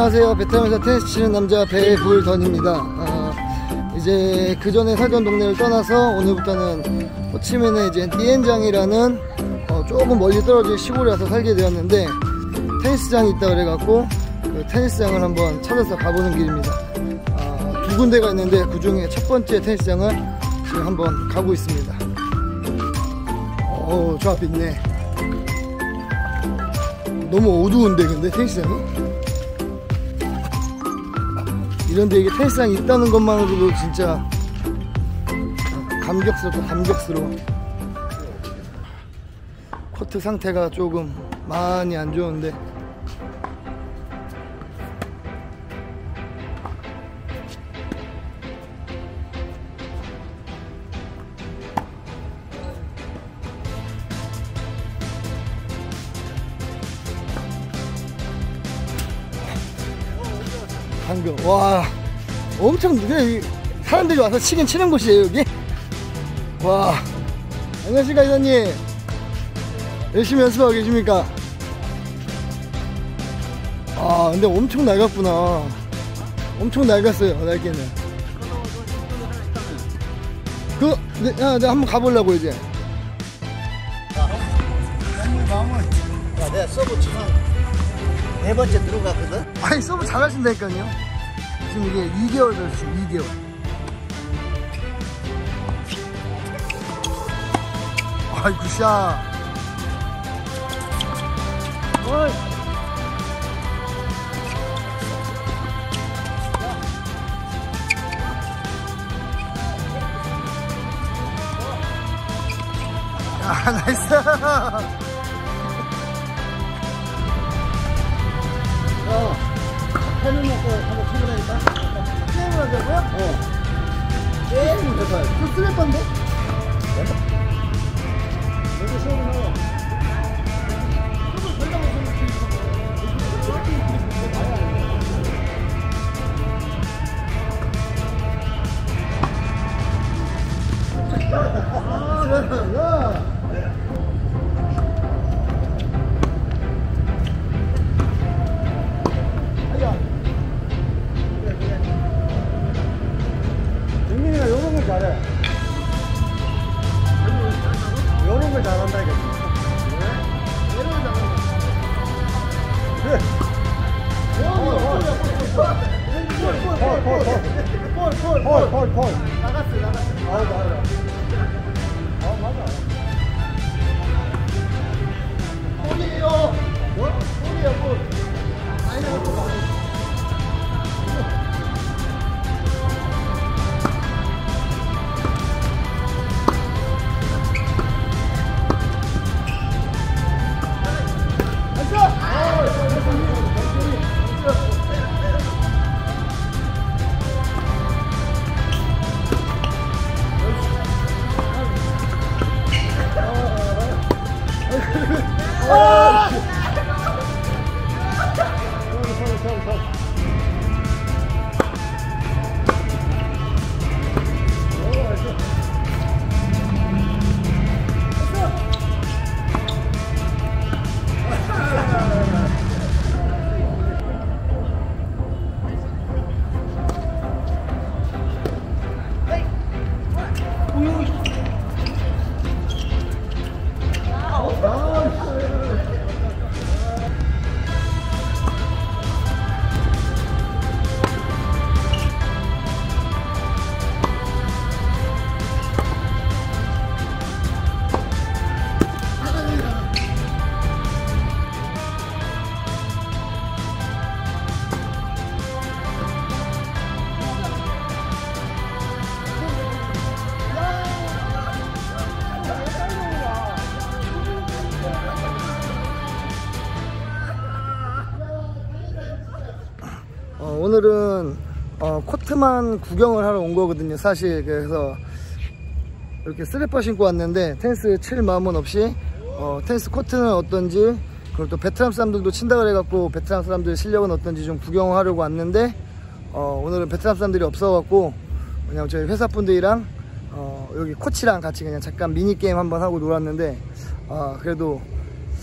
안녕하세요. 베트남에서 테니스 치는 남자 배불던입니다. 이제 그 전에 살던 동네를 떠나서 오늘부터는 호치민의 이제 띠엔장이라는 조금 멀리 떨어진 시골에 와서 살게 되었는데, 테니스장이 있다 그래갖고 그 테니스장을 한번 찾아서 가보는 길입니다. 두 군데가 있는데 그 중에 첫 번째 테니스장을 지금 한번 가고 있습니다. 저 앞에 있네. 너무 어두운데 근데 테니스장이? 이런데 이게 테니스장이 있다는 것만으로도 진짜 감격스러워. 코트 상태가 조금 많이 안 좋은데 방금 와 엄청 그냥 사람들이 와서 치긴 치는 곳이에요 여기. 와, 안녕하십니까 이사님. 열심히 연습하고 계십니까? 근데 엄청 낡았구나. 엄청 낡았어요 낡게는. 내가 한번 가보려고 이제. 내가 서브 치면 4번째 들어갔거든? 아니 서브 잘하신다니까요. 지금 이게 2개월 됐어. 2개월. 아이 굿샷. 어이. 나이스. 해는 먹고 한번 출근하니까? 게임을 하자고요? 게임 해봐요. 그 쓰레빠인데? 여기 수업은 나와. 영민이가 요런 걸 잘해. 요런 걸 잘한다 이거지. 요런 걸 잘한다. 그래. 볼. 나갔어. 맞아. 볼이에요. 볼이야, 볼. 많이 나갔어. 오늘은 코트만 구경을 하러 온 거거든요 사실. 그래서 이렇게 쓰레빠 신고 왔는데 테니스 칠 마음은 없이 테니스 코트는 어떤지, 그리고 또 베트남 사람들도 친다 그래갖고 베트남 사람들의 실력은 어떤지 좀 구경하려고 왔는데 오늘은 베트남 사람들이 없어갖고 그냥 저희 회사 분들이랑 여기 코치랑 같이 그냥 잠깐 미니게임 한번 하고 놀았는데 그래도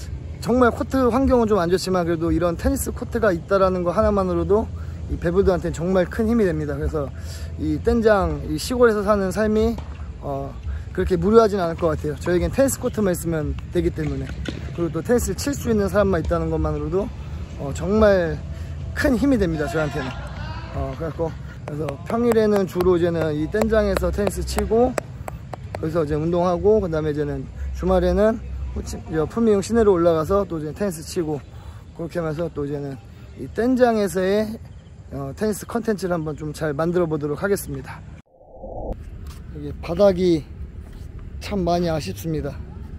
정말 코트 환경은 좀 안 좋지만 그래도 이런 테니스 코트가 있다라는 거 하나만으로도 이 배불들한테는 정말 큰 힘이 됩니다. 그래서 이 땡장, 이 시골에서 사는 삶이 그렇게 무료하진 않을 것 같아요. 저에겐 테니스 코트만 있으면 되기 때문에, 그리고 또 테니스를 칠 수 있는 사람만 있다는 것만으로도 정말 큰 힘이 됩니다, 저한테는. 그래서 평일에는 주로 이제는 이 땡장에서 테니스 치고 여기서 이제 운동하고, 그 다음에 이제는 주말에는 푸미흥 시내로 올라가서 또 이제 테니스 치고, 그렇게 하면서 또 이제는 이 땡장에서의 테니스 컨텐츠를 한번 좀 잘 만들어 보도록 하겠습니다. 여기 바닥이 참 많이 아쉽습니다.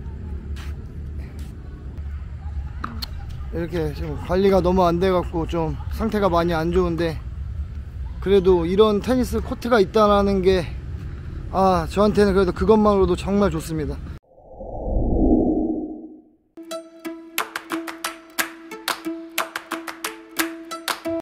이렇게 지금 관리가 너무 안 돼 갖고 좀 상태가 많이 안 좋은데, 그래도 이런 테니스 코트가 있다라는 게 저한테는 그래도 그것만으로도 정말 좋습니다.